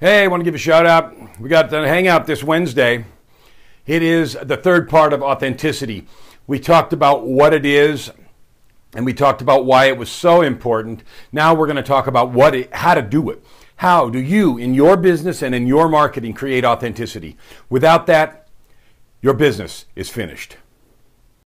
Hey, I want to give a shout out. We got the hangout this Wednesday. It is the third part of authenticity. We talked about what it is, and we talked about why it was so important. Now we're going to talk about how to do it. How do you, in your business and in your marketing, create authenticity? Without that, your business is finished.